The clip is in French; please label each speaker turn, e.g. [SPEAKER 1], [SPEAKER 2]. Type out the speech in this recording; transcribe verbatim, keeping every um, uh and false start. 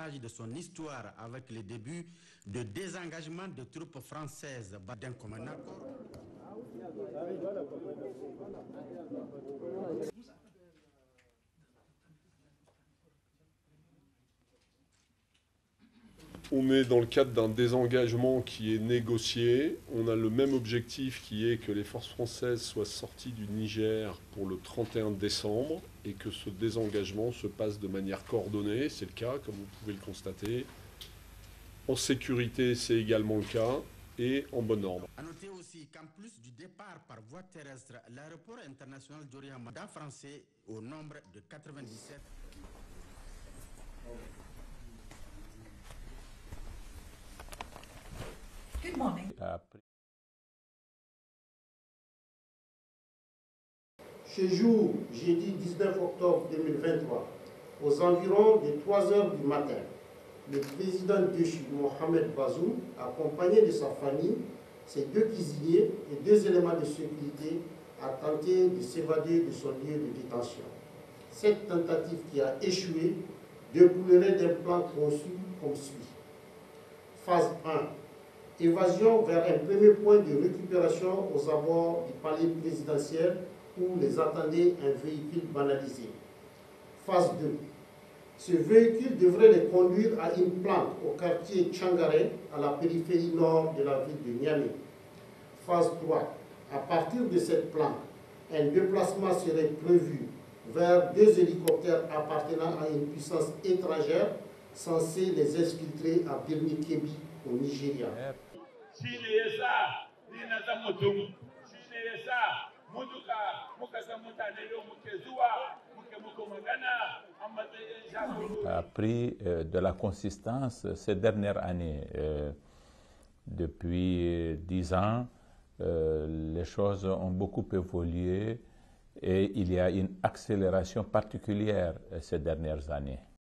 [SPEAKER 1] page de son histoire avec le début de désengagement de troupes françaises d'un commun accord.
[SPEAKER 2] On est dans le cadre d'un désengagement qui est négocié. On a le même objectif qui est que les forces françaises soient sorties du Niger pour le trente et un décembre et que ce désengagement se passe de manière coordonnée. C'est le cas, comme vous pouvez le constater. En sécurité, c'est également le cas et en bon ordre.
[SPEAKER 1] A noter aussi qu'en plus du départ par voie terrestre, l'aéroport international d'Oriamada français au nombre de quatre-vingt-dix-sept.
[SPEAKER 3] Good morning.
[SPEAKER 4] Ce jour, jeudi dix-neuf octobre deux mille vingt-trois, aux environs de trois heures du matin, le président déchu Mohamed Bazoum, accompagné de sa famille, ses deux cuisiniers et deux éléments de sécurité, a tenté de s'évader de son lieu de détention. Cette tentative qui a échoué découlerait d'un plan conçu comme suit. Phase un. Évasion vers un premier point de récupération aux abords du palais présidentiel où les attendait un véhicule banalisé. Phase deux. Ce véhicule devrait les conduire à une planque au quartier Tchangare, à la périphérie nord de la ville de Niamey. Phase trois. À partir de cette planque, un déplacement serait prévu vers deux hélicoptères appartenant à une puissance étrangère censés les exfiltrer à Birni-Kébi au Nigeria.
[SPEAKER 5] A pris euh, de la consistance ces dernières années. Euh, depuis dix ans, euh, les choses ont beaucoup évolué et il y a une accélération particulière ces dernières années.